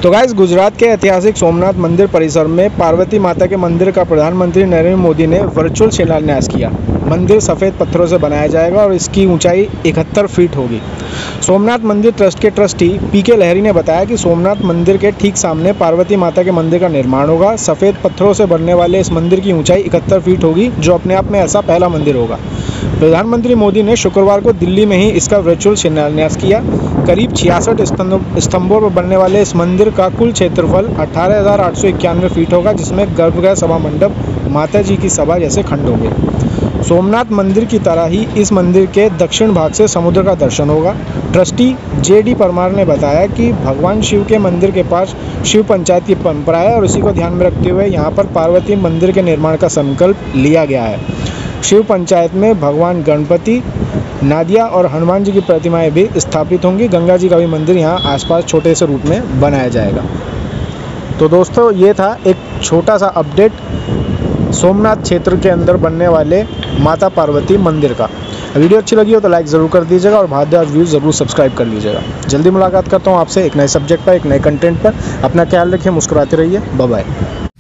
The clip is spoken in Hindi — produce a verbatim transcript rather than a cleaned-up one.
तो गाइस, गुजरात के ऐतिहासिक सोमनाथ मंदिर परिसर में पार्वती माता के मंदिर का प्रधानमंत्री नरेंद्र मोदी ने वर्चुअल शिलान्यास किया। मंदिर सफ़ेद पत्थरों से बनाया जाएगा और इसकी ऊंचाई इकहत्तर फीट होगी। सोमनाथ मंदिर ट्रस्ट के ट्रस्टी पी के लहरी ने बताया कि सोमनाथ मंदिर के ठीक सामने पार्वती माता के मंदिर का निर्माण होगा। सफ़ेद पत्थरों से बनने वाले इस मंदिर की ऊंचाई इकहत्तर फीट होगी, जो अपने आप में ऐसा पहला मंदिर होगा। प्रधानमंत्री मोदी ने शुक्रवार को दिल्ली में ही इसका वर्चुअल शिलान्यास किया। करीब छियासठ स्तंभों पर बनने वाले इस मंदिर का कुल क्षेत्रफल अठारह हज़ार आठ सौ इक्यानवे फीट होगा, जिसमें गर्भगृह, सभा मंडप, माता जी की सभा जैसे खंड होंगे। सोमनाथ मंदिर की तरह ही इस मंदिर के दक्षिण भाग से समुद्र का दर्शन होगा। ट्रस्टी जे डी परमार ने बताया कि भगवान शिव के मंदिर के पास शिव पंचायत की परंपरा है और इसी को ध्यान में रखते हुए यहाँ पर पार्वती मंदिर के निर्माण का संकल्प लिया गया है। शिव पंचायत में भगवान गणपति, नादिया और हनुमान जी की प्रतिमाएं भी स्थापित होंगी। गंगा जी का भी मंदिर यहाँ आसपास छोटे से रूप में बनाया जाएगा। तो दोस्तों, ये था एक छोटा सा अपडेट सोमनाथ क्षेत्र के अंदर बनने वाले माता पार्वती मंदिर का। वीडियो अच्छी लगी हो तो लाइक ज़रूर कर दीजिएगा और भारद्वाज व्यूज़ ज़रूर सब्सक्राइब कर लीजिएगा। जल्दी मुलाकात करता हूँ आपसे एक नए सब्जेक्ट पर, एक नए कंटेंट पर। अपना ख्याल रखिए, मुस्कुराते रहिए। Bye bye.